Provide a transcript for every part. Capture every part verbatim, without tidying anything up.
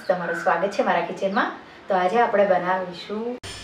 તમારું સ્વાગત છે મારા કિચનમાં। તો આજે આપણે બનાવીશું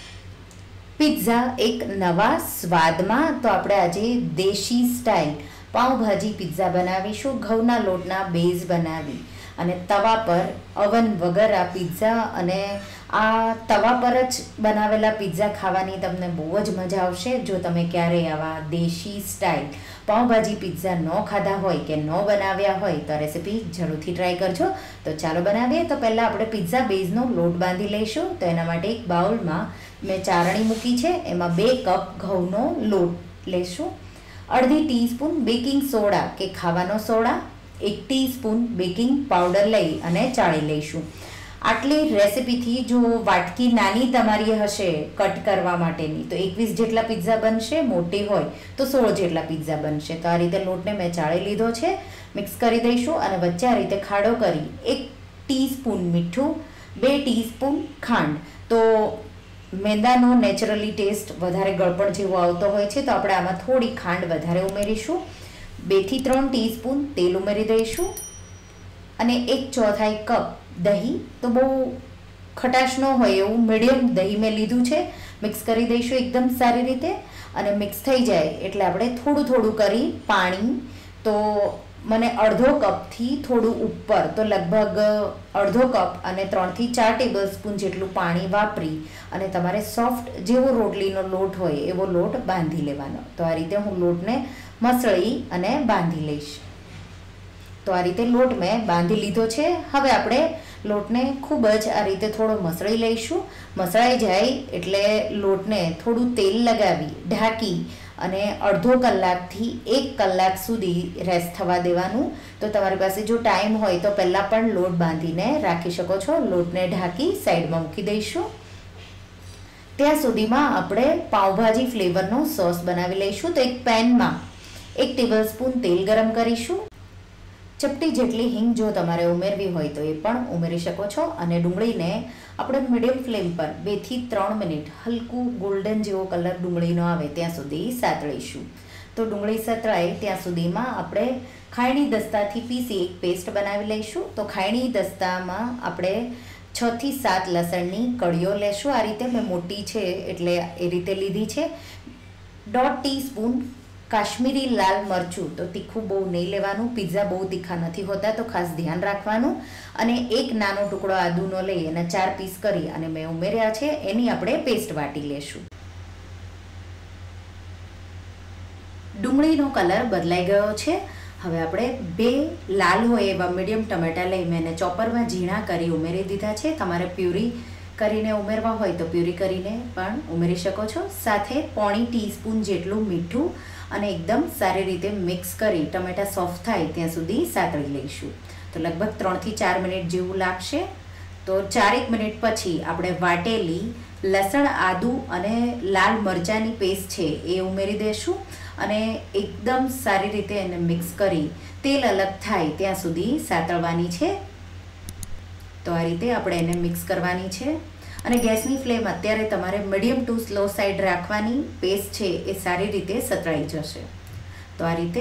પિઝા એક નવા સ્વાદમાં। તો આપણે આજે દેશી સ્ટાઇલ પાઉંભાજી પિઝા બનાવીશું। ઘઉંના લોટના બેઝ બનાવી અને તવા પર ઓવન વગર આ પિઝા અને આ તવા પર જ બનાવેલા પિઝા ખાવાની તમને બહુ જ મજા આવશે। જો તમે ક્યારેય આવા દેશી સ્ટાઇલ પાઉંભાજી પિઝા ન ખાધા હોય કે ન બનાવ્યા હોય તો રેસીપી જરૂરથી ટ્રાય કરજો। તો ચાલો બનાવીએ। તો પહેલાં આપણે પિઝા બેઝનો લોટ બાંધી લઈશું। તો એના માટે એક બાઉલમાં મેં ચારણી મૂકી છે, એમાં બે કપ ઘઉંનો લોટ લઈશું। અડધી ટીસ્પૂન બેકિંગ સોડા કે ખાવાનો સોડા, એક ટીસ્પૂન બેકિંગ પાવડર લઈ અને ચાળી લઈશું। આટલી રેસીપીથી જો વાટકી નાની તમારી હશે કટ કરવા માટેની તો એકવીસ જેટલા પિઝા બનશે, મોટી હોય તો સોળ જેટલા પિઝા બનશે। તો આ રીતે લોટને મેં ચાળી લીધો છે, મિક્સ કરી દઈશું અને વચ્ચે આ રીતે ખાડો કરી એક ટીસ્પૂન મીઠું, બે ટીસ્પૂન ખાંડ। તો મેંદાનો નેચરલી ટેસ્ટ વધારે ગળપણ જેવો આવતો હોય છે, તો આપણે આમાં થોડી ખાંડ વધારે ઉમેરીશું। બેથી ત્રણ ટીસ્પૂન તેલ ઉમેરી દઈશું અને એક ચોથાઈ કપ દહીં, તો બહુ ખટાશ ન હોય એવું મીડિયમ દહીં મેં લીધું છે, મિક્સ કરી દઈશું એકદમ સારી રીતે। અને મિક્સ થઈ જાય એટલે આપણે થોડું થોડું કરી પાણી, તો મને અડધો કપથી થોડું ઉપર, તો લગભગ અડધો કપ અને ત્રણથી ચાર ટેબલ સ્પૂન જેટલું પાણી વાપરી અને તમારે સોફ્ટ જેવો રોટલીનો લોટ હોય એવો લોટ બાંધી લેવાનો। તો આ રીતે હું લોટને મસળી અને બાંધી લઈશ। તો આ રીતે લોટ મેં બાંધી લીધો છે। હવે આપણે લોટને ખૂબ જ આ રીતે થોડો મસળી લઈશું। મસળાઈ જાય એટલે લોટને થોડું તેલ લગાવી ઢાંકી અને અડધો કલાકથી એક કલાક સુધી રેસ્ટ થવા દેવાનું। તો તમારી પાસે જો ટાઈમ હોય તો પહેલાં પણ લોટ બાંધીને રાખી શકો છો। લોટને ઢાંકી સાઈડમાં મૂકી દઈશું। ત્યાં સુધીમાં આપણે પાઉંભાજી ફ્લેવરનો સોસ બનાવી લઈશું। તો એક પેનમાં એક ટેબલ સ્પૂન તેલ ગરમ કરીશું। ચપટી જેટલી હિંગ જો તમારે ઉમેરવી હોય તો એ પણ ઉમેરી શકો છો અને ડુંગળીને આપણે મીડિયમ ફ્લેમ પર બેથી ત્રણ મિનિટ હલકું ગોલ્ડન જેવો કલર ડુંગળીનો આવે ત્યાં સુધી સાતળીશું। તો ડુંગળી સતળાય ત્યાં સુધીમાં આપણે ખાયણી દસ્તાથી પીસી એક પેસ્ટ બનાવી લઈશું। તો ખાયણી દસ્તામાં આપણે છથી સાત લસણની કળીઓ લેશું। આ રીતે મેં મોટી છે એટલે એ રીતે લીધી છે। દોઢ ટીસ્પૂન કાશ્મીરી લાલ મરચું, તો તીખું બહુ નહીં લેવાનું, પિઝા બહુ તીખા નથી હોતા તો ખાસ ધ્યાન રાખવાનું। અને એક નાનો ટુકડો આદુનો લઈ અને ચાર પીસ કરી અને મેં ઉમેર્યા છે, એની આપણે પેસ્ટ વાટી લેશું। ડુંગળીનો કલર બદલાઈ ગયો છે। હવે આપણે બે લાલ હોય એવા મીડિયમ ટમેટા લઈ મેં એને ચોપરમાં ઝીણા કરી ઉમેરી દીધા છે। તમારે પ્યુરી કરીને ઉમેરવા હોય તો પ્યુરી કરીને પણ ઉમેરી શકો છો। સાથે પોણી ટીસ્પૂન જેટલું મીઠું અને એકદમ સારી રીતે મિક્સ કરી ટમેટા સોફ્ટ થાય ત્યાં સુધી સાતળી લઈશું। તો લગભગ ત્રણથી ચાર મિનિટ જેવું લાગશે। તો ચારેક મિનિટ પછી આપણે વાટેલી લસણ, આદુ અને લાલ મરચાંની પેસ્ટ છે એ ઉમેરી દઈશું અને એકદમ સારી રીતે એને મિક્સ કરી તેલ અલગ થાય ત્યાં સુધી સાતળવાની છે। તો આ રીતે આપણે એને મિક્સ કરવાની છે અને ગેસની ફ્લેમ અત્યારે તમારે મીડિયમ ટુ સ્લો સાઈડ રાખવાની। પેસ્ટ છે એ સારી રીતે સતળાઈ જશે। તો આ રીતે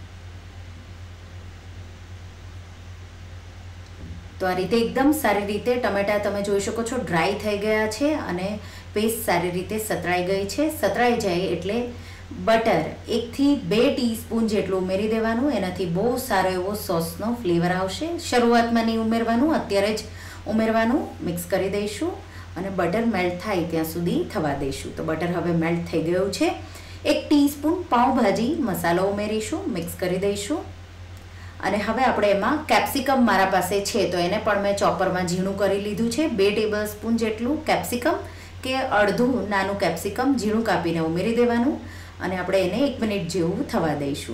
તો આ રીતે એકદમ સારી રીતે ટમેટા તમે જોઈ શકો છો ડ્રાય થઈ ગયા છે અને પેસ્ટ સારી રીતે સતળાઈ ગઈ છે। સતળાઈ જાય એટલે બટર એકથી બે ટીસ્પૂન જેટલું ઉમેરી દેવાનું। એનાથી બહુ સારો એવો સોસનો ફ્લેવર આવશે। શરૂઆતમાં નહીં ઉમેરવાનું, અત્યારે જ ઉમેરવાનું। મિક્સ કરી દઈશું અને બટર મેલ્ટ થાય ત્યાં સુધી થવા દઈશું। તો બટર હવે મેલ્ટ થઈ ગયું છે। એક ટીસ્પૂન પાઉંભાજી મસાલો ઉમેરીશું, મિક્સ કરી દઈશું અને હવે આપણે એમાં કેપ્સિકમ મારા પાસે છે તો એને પણ મેં ચોપરમાં ઝીણું કરી લીધું છે। બે ટેબલ સ્પૂન જેટલું કેપ્સિકમ કે અડધું નાનું કેપ્સિકમ ઝીણું કાપીને ઉમેરી દેવાનું અને આપણે એને એક મિનિટ જેવું થવા દઈશું।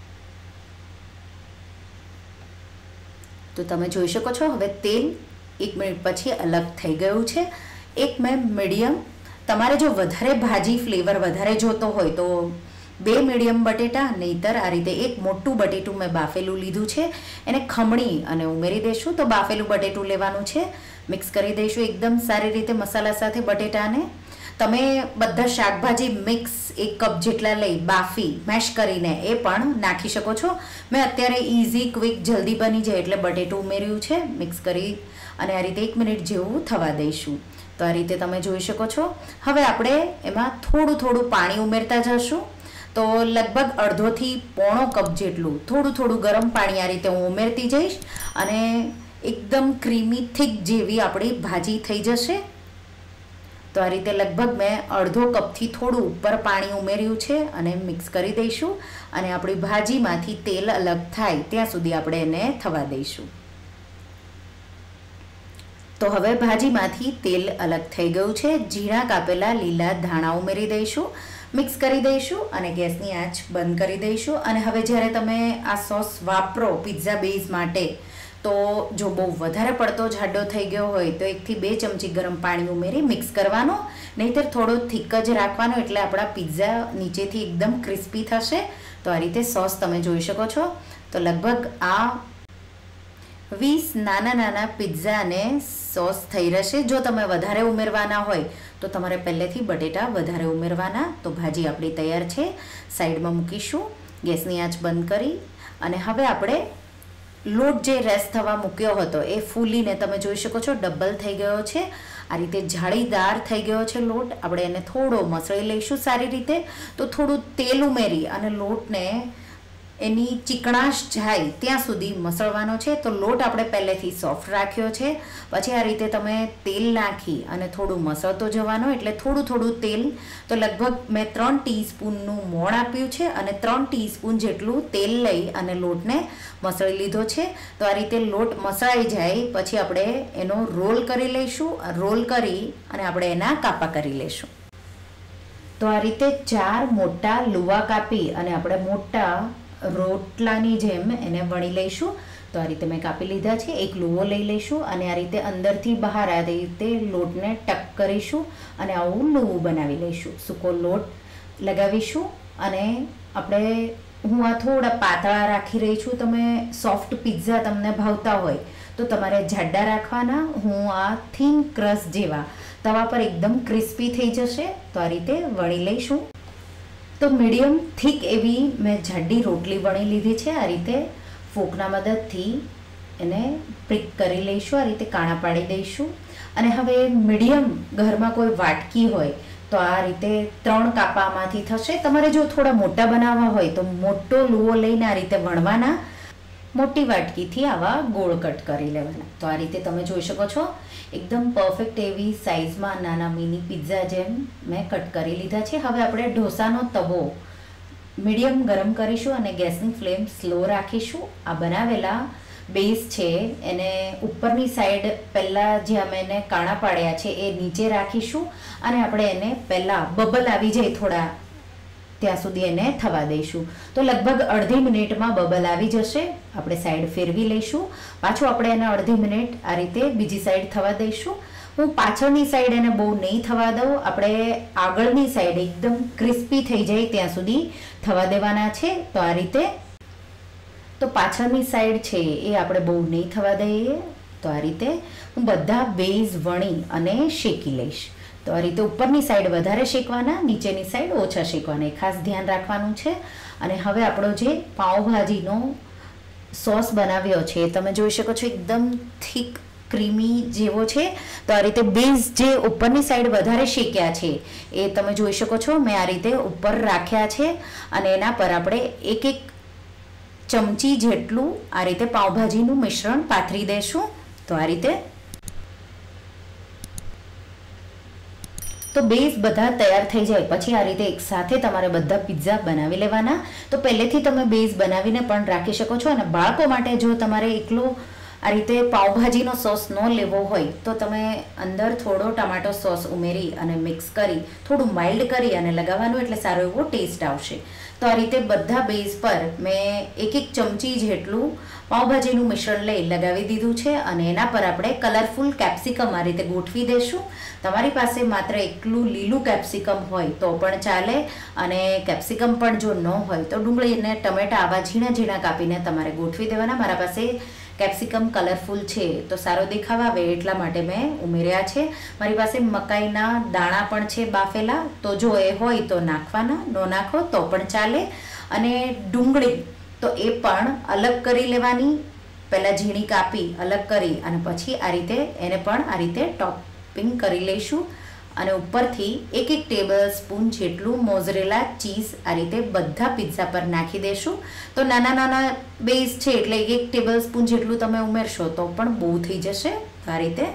તો તમે જોઈ શકો છો હવે તેલ એક મિનિટ પછી અલગ થઈ ગયું છે। એક મેં મીડિયમ, તમારે જો વધારે ભાજી ફ્લેવર વધારે જોતો હોય તો બે મીડિયમ બટેટા, નહીતર આ રીતે એક મોટું બટેટું મેં બાફેલું લીધું છે, એને ખમણી અને ઉમેરી દઈશું। તો બાફેલું બટેટું લેવાનું છે, મિક્સ કરી દઈશું એકદમ સારી રીતે મસાલા સાથે બટેટાને। તમે બધા શાકભાજી મિક્સ એક કપ જેટલા લઈ બાફી મેશ કરીને એ પણ નાખી શકો છો। મેં અત્યારે ઇઝી ક્વિક જલ્દી બની જાય એટલે બટેટું ઉમેર્યું છે, મિક્સ કરી અને આ રીતે એક મિનિટ જેવું થવા દઈશું. તો આ રીતે તમે જોઈ શકો છો. હવે આપણે એમાં થોડું થોડું પાણી ઉમેરતા જશું. તો લગભગ અડધોથી પોણો કપ જેટલું થોડું થોડું ગરમ પાણી આ રીતે હું ઉમેરતી જઈશ અને એકદમ ક્રીમી થીક જેવી આપણી ભાજી થઈ જશે. તો આ રીતે લગભગ મેં અડધો કપથી થોડું ઉપર પાણી ઉમેર્યું છે અને મિક્સ કરી દઈશું અને આપણી ભાજીમાંથી તેલ અલગ થાય ત્યાં સુધી આપણે એને થવા દઈશું. તો હવે ભાજીમાંથી તેલ અલગ થઈ ગયું છે. ઝીણા કાપેલા લીલા ધાણા ઉમેરી દઈશું, મિક્સ કરી દઈશું અને ગેસની આંચ બંધ કરી દઈશું. અને હવે જ્યારે તમે આ સોસ વાપરો પિઝા બેઝ માટે, તો જો બહુ વધારે પડતો જાડો થઈ ગયો હોય તો એકથી બે ચમચી ગરમ પાણી ઉમેરી મિક્સ કરવાનો, નહીંતર થોડો થીક જ રાખવાનો, એટલે આપણા પિઝા નીચેથી એકદમ ક્રિસ્પી થશે. તો આ રીતે સોસ તમે જોઈ શકો છો. તો લગભગ આ વીસ નાના નાના પિઝાને સોસ થઈ રહેશે. જો તમે વધારે ઉમેરવાના હોય તો તમારે પહેલેથી બટેટા વધારે ઉમેરવાના. તો ભાજી આપણી તૈયાર છે, સાઈડમાં મૂકીશું. ગેસની આંચ બંધ કરી અને હવે આપણે લોટ જે રેસ્ટ થવા મૂક્યો હતો એ ફૂલીને તમે જોઈ શકો છો ડબલ થઈ ગયો છે. આ રીતે જાળીદાર થઈ ગયો છે લોટ. આપણે એને થોડો મસળી લઈશું સારી રીતે. તો થોડું તેલ ઉમેરી અને લોટને એની ચીકણાશ જાય ત્યાં સુધી મસળવાનો છે. તો લોટ આપણે પહેલેથી સોફ્ટ રાખ્યો છે, પછી આ રીતે તમે તેલ નાખી અને થોડું મસળતો જવાનો, એટલે થોડું થોડું તેલ. તો લગભગ મેં ત્રણ ટીસ્પૂનનું મોણ આપ્યું છે અને ત્રણ ટીસ્પૂન જેટલું તેલ લઈ અને લોટને મસળી લીધો છે. તો આ રીતે લોટ મસળાઈ જાય પછી આપણે એનો રોલ કરી લઈશું. રોલ કરી અને આપણે એના કાપા કરી લઈશું. તો આ રીતે ચાર મોટા લુવા કાપી અને આપણે મોટા રોટલાની જેમ એને વણી લઈશું. તો આ રીતે મેં કાપી લીધા છે. એક લુવો લઈ લઈશું અને આ રીતે અંદરથી બહાર આ રીતે લોટને ટક કરીશું અને આવું લુવું બનાવી લઈશું. સૂકો લોટ લગાવીશું અને આપણે હું આ થોડા પાતળા રાખી રહી છું. તમે સોફ્ટ પિઝા તમને ભાવતા હોય તો તમારે જાડા રાખવાના. હું આ થીન ક્રશ જેવા તવા પર એકદમ ક્રિસ્પી થઈ જશે. તો આ રીતે વણી લઈશું. તો મીડિયમ થીક એવી મેં જાડી રોટલી વણી લીધી છે. આ રીતે ફોકના મદદથી એને પ્રિક કરી લઈશું, આ રીતે કાણા પાડી દઈશું. અને હવે મીડિયમ ઘરમાં કોઈ વાટકી હોય તો આ રીતે ત્રણ કાપામાંથી થશે. તમારે જો થોડા મોટા બનાવવા હોય તો મોટો લુવો લઈને આ રીતે વણવાના, મોટી વાટકીથી આવા ગોળ કટ કરી લેવાના. તો આ રીતે તમે જોઈ શકો છો એકદમ પરફેક્ટ એવી સાઇઝમાં નાના મિની પિઝા જેમ મેં કટ કરી લીધા છે. હવે આપણે ઢોસાનો તવો મીડિયમ ગરમ કરીશું અને ગેસની ફ્લેમ સ્લો રાખીશું. આ બનાવેલા બેઝ છે એને ઉપરની સાઈડ પહેલાં જે અમે એને કાણા પાડ્યા છે એ નીચે રાખીશું અને આપણે એને પહેલાં બબલ આવી જાય થોડા ત્યાં સુધી એને થવા દઈશું. તો લગભગ અડધી મિનિટમાં બબલ આવી જશે. આપણે સાઈડ ફેરવી લઈશું. પાછું આપણે એને અડધી મિનિટ આ રીતે બીજી સાઈડ થવા દઈશું. હું પાછળની સાઈડ એને બહુ નહીં થવા દઉં, આપણે આગળની સાઈડ એકદમ ક્રિસ્પી થઈ જાય ત્યાં સુધી થવા દેવાના છે. તો આ રીતે તો પાછળની સાઈડ છે એ આપણે બહુ નહીં થવા દઈએ. તો આ રીતે હું બધા બેઝ વણી અને શેકી લઈશ. તો આ રીતે ઉપરની સાઈડ વધારે શેકવાના, નીચેની સાઈડ ઓછા શેકવાના, એ ખાસ ધ્યાન રાખવાનું છે. અને હવે આપણો જે પાઉંભાજીનો સોસ બનાવ્યો છે તમે જોઈ શકો છો એકદમ થીક ક્રીમી જેવો છે. તો આ રીતે બેઝ જે ઉપરની સાઈડ વધારે શેક્યા છે એ તમે જોઈ શકો છો મેં આ રીતે ઉપર રાખ્યા છે અને એના પર આપણે એક એક ચમચી જેટલું આ રીતે પાઉંભાજીનું મિશ્રણ પાથરી દઈશું. તો આ રીતે તો બેઝ બધા તૈયાર થઈ જાય પછી આ રીતે એક સાથે તમારે બધા પિઝા બનાવી લેવાના. તો પહેલેથી તમે બેઝ બનાવીને પણ રાખી શકો છો. અને બાળકો માટે જો તમારે એકલો આ રીતે પાઉંભાજીનો સોસ ન લેવો હોય તો તમે અંદર થોડો ટમાટો સોસ ઉમેરી અને મિક્સ કરી થોડું માઇલ્ડ કરી અને લગાવવાનું, એટલે સારો એવો ટેસ્ટ આવશે. તો આ રીતે બધા બેઝ પર મેં એક એક ચમચી જેટલું પાઉંભાજીનું મિશ્રણ લઈ લગાવી દીધું છે અને એના પર આપણે કલરફુલ કેપ્સિકમ આ રીતે ગોઠવી દઈશું. તમારી પાસે માત્ર એકલું લીલું કેપ્સિકમ હોય તો પણ ચાલે, અને કેપ્સિકમ પણ જો ન હોય તો ડુંગળી અને ટમેટા આવા ઝીણા ઝીણા કાપીને તમારે ગોઠવી દેવાના. મારા પાસે કેપ્સિકમ કલરફુલ છે તો સારો દેખાવ આવે એટલા માટે મેં ઉમેર્યા છે. મારી પાસે મકાઈના દાણા પણ છે બાફેલા, તો જો એ હોય તો નાખવાના, ન નાખો તો પણ ચાલે. અને ડુંગળી તો એ પણ અલગ કરી લેવાની, પહેલાં ઝીણી કાપી અલગ કરી અને પછી આ રીતે એને પણ આ રીતે ટોપિંગ કરી લઈશું. અને ઉપરથી એક એક ટેબલ સ્પૂન જેટલું મોઝરેલા ચીઝ આ રીતે બધા પિઝા પર નાખી દેશું. તો નાના નાના બેઝ છે એટલે એક એક ટેબલ સ્પૂન જેટલું તમે ઉમેરશો તો પણ બહુ થઈ જશે આ રીતે.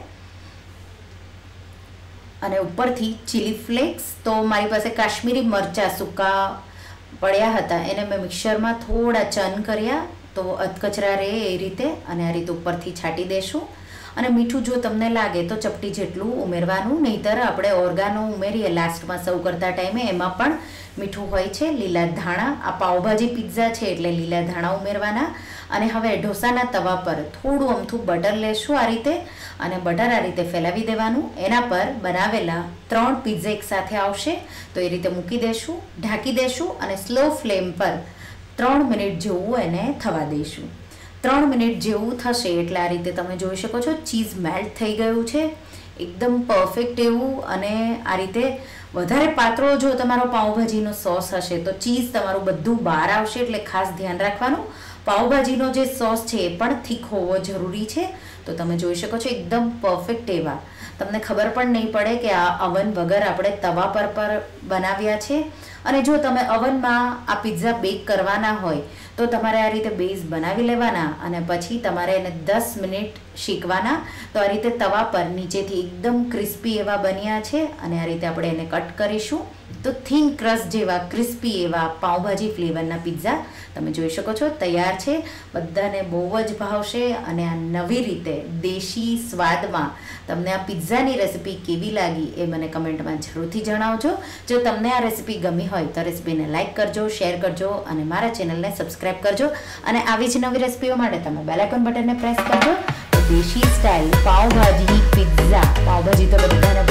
અને ઉપરથી ચીલી ફ્લેક્સ, તો મારી પાસે કાશ્મીરી મરચાં સૂકા પડ્યા હતા, એને મેં મિક્સરમાં થોડા ચર્ન કર્યા તો અધકચરા રહે એ રીતે, અને આ રીતે ઉપરથી છાંટી દેશું. અને મીઠું જો તમને લાગે તો ચપટી જેટલું ઉમેરવાનું, નહીંતર આપણે ઓર્ગાનો ઉમેરીએ લાસ્ટમાં સર્વ કરતા ટાઈમે એમાં પણ મીઠું હોય છે. લીલા ધાણા, આ પાવભાજી પિઝા છે એટલે લીલા ધાણા ઉમેરવાના. અને હવે ઢોસાના તવા પર થોડું અમથું બટર લેશું આ રીતે, અને બટર આ રીતે ફેલાવી દેવાનું. એના પર બનાવેલા ત્રણ પિઝા એક સાથે આવશે તો એ રીતે મૂકી દેશું, ઢાંકી દેશું અને સ્લો ફ્લેમ પર ત્રણ મિનિટ જેવું એને થવા દઈશું. ત્રણ મિનિટ જેવું થશે એટલે આ રીતે તમે જોઈ શકો છો ચીઝ મેલ્ટ થઈ ગયું છે એકદમ પરફેક્ટ એવું. અને આ રીતે વધારે પાતળો જો તમારો પાઉંભાજીનો સોસ હશે તો ચીઝ તમારું બધું બહાર આવશે, એટલે ખાસ ધ્યાન રાખવાનું. પાઉંભાજીનો જે સોસ છે એ પણ થીક હોવો જરૂરી છે. તો તમે જોઈ શકો છો એકદમ પરફેક્ટ એવા, તમને ખબર પણ નહીં પડે કે આ અવન વગર આપણે તવા પર પર બનાવ્યા છે. અને જો તમે અવનમાં આ પિઝા બેક કરવાના હોય તો તમારે આ રીતે બેઝ બનાવી લેવાના અને પછી તમારે એને દસ મિનિટ શેકવાના. તો આ રીતે તવા પર નીચેથી એકદમ ક્રિસ્પી એવા બન્યા છે અને આ રીતે આપણે એને કટ કરીશું. તો થીન ક્રસ્ટ જેવા ક્રિસ્પી એવા પાઉંભાજી ફ્લેવરના પિઝા તમે જોઈ શકો છો તૈયાર છે. બધાને બહુ જ ભાવશે અને આ નવી રીતે દેશી સ્વાદમાં તમને આ પિઝાની રેસિપી કેવી લાગી એ મને કમેન્ટમાં જરૂરથી જણાવજો. જો તમને આ રેસિપી ગમી હોય તો રેસિપીને લાઇક કરજો, શેર કરજો અને મારા ચેનલને સબસ્ક્રાઈબ કરજો. અને આવી જ નવી રેસિપીઓ માટે તમે બેલ આઇકોન બટનને પ્રેસ કરજો. દેશી સ્ટાઇલ પાવભાજી પિઝા, પાવભાજી તો બધાને